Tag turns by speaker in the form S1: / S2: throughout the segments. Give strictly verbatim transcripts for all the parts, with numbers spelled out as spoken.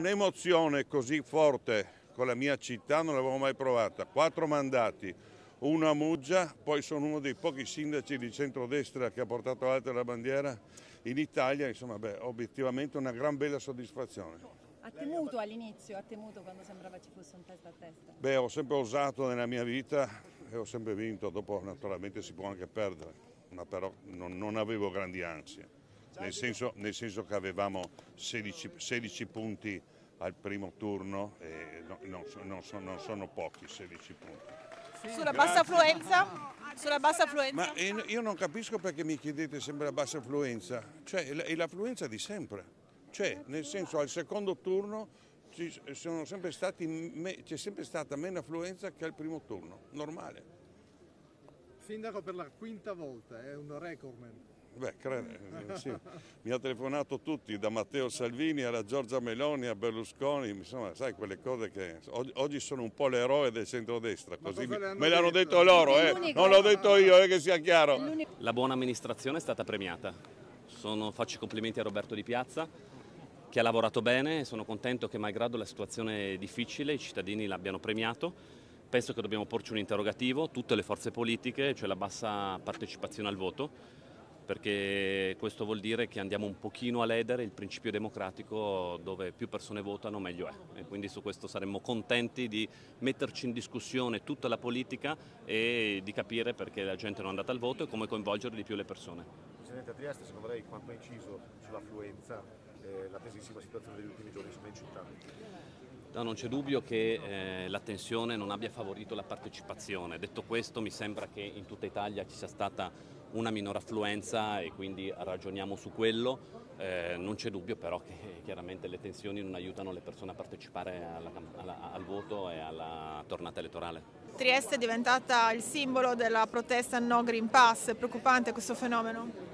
S1: un'emozione così forte con la mia città non l'avevo mai provata. Quattro mandati, uno a Muggia, poi sono uno dei pochi sindaci di centrodestra che ha portato alta la bandiera in Italia, insomma, beh, obiettivamente una gran bella soddisfazione.
S2: Ha temuto all'inizio, ha temuto quando sembrava ci fosse un testa a testa?
S1: Beh, ho sempre osato nella mia vita e ho sempre vinto, dopo naturalmente si può anche perdere, ma però non, non avevo grandi ansie, nel senso, nel senso che avevamo sedici, sedici punti al primo turno e no, non, non, sono, non sono pochi sedici punti.
S3: Sulla bassa affluenza? Sulla bassa affluenza?
S1: Ma io non capisco perché mi chiedete sempre la bassa affluenza, cioè è l'affluenza di sempre. Cioè, nel senso, al secondo turno ci sono sempre stati, c'è sempre stata meno affluenza che al primo turno, normale.
S4: Sindaco per la quinta volta, è un recordman.
S1: Beh, credo, sì. Mi ha telefonato tutti, da Matteo Salvini alla Giorgia Meloni a Berlusconi, insomma, sai quelle cose che oggi sono un po' l'eroe del centrodestra, così me l'hanno detto loro, eh. Non l'ho detto io, eh, che sia chiaro.
S5: La buona amministrazione è stata premiata. Sono, faccio i complimenti a Roberto Di Piazza, che ha lavorato bene, e sono contento che malgrado la situazione difficile i cittadini l'abbiano premiato. Penso che dobbiamo porci un interrogativo, tutte le forze politiche, cioè la bassa partecipazione al voto, perché questo vuol dire che andiamo un pochino a ledere il principio democratico, dove più persone votano meglio è, e quindi su questo saremmo contenti di metterci in discussione tutta la politica e di capire perché la gente non è andata al voto e come coinvolgere di più le persone.
S6: Presidente, a Trieste secondo lei quanto ha inciso sull'affluenza eh, la tesissima situazione degli ultimi giorni in città?
S5: No, non c'è dubbio che eh, la tensione non abbia favorito la partecipazione. Detto questo, mi sembra che in tutta Italia ci sia stata una minore affluenza e quindi ragioniamo su quello. Eh, non c'è dubbio però che chiaramente le tensioni non aiutano le persone a partecipare alla, alla, al voto e alla tornata elettorale.
S3: Trieste è diventata il simbolo della protesta no Green Pass, è preoccupante questo fenomeno?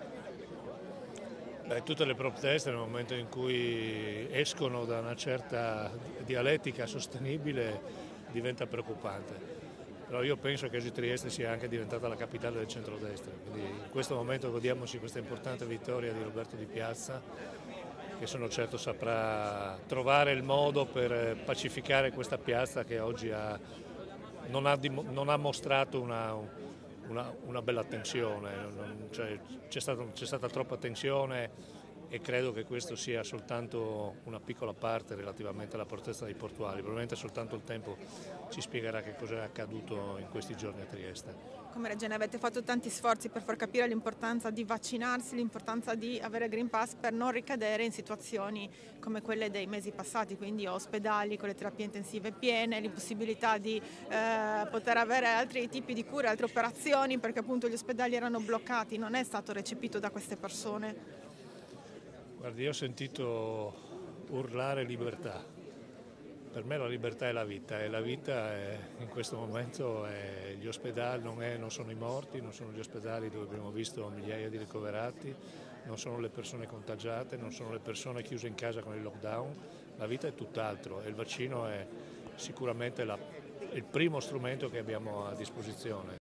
S7: Beh, tutte le proteste nel momento in cui escono da una certa dialettica sostenibile diventa preoccupante. Però io penso che oggi Trieste sia anche diventata la capitale del centrodestra, quindi in questo momento godiamoci questa importante vittoria di Roberto Di Piazza, che sono certo saprà trovare il modo per pacificare questa piazza che oggi ha, non, ha, non ha mostrato una, una, una bella tensione, cioè, c'è stata, c'è stata troppa tensione e credo che questo sia soltanto una piccola parte relativamente alla protesta dei portuali. Probabilmente soltanto il tempo ci spiegherà che cosa è accaduto in questi giorni a Trieste.
S3: Come Regione avete fatto tanti sforzi per far capire l'importanza di vaccinarsi, l'importanza di avere Green Pass per non ricadere in situazioni come quelle dei mesi passati, quindi ospedali con le terapie intensive piene, l'impossibilità di eh, poter avere altri tipi di cure, altre operazioni perché appunto gli ospedali erano bloccati. Non è stato recepito da queste persone?
S7: Guardi, io ho sentito urlare libertà. Per me la libertà è la vita e la vita è, in questo momento è, gli ospedali non, è, non sono i morti, non sono gli ospedali dove abbiamo visto migliaia di ricoverati, non sono le persone contagiate, non sono le persone chiuse in casa con il lockdown, la vita è tutt'altro e il vaccino è sicuramente la, il primo strumento che abbiamo a disposizione.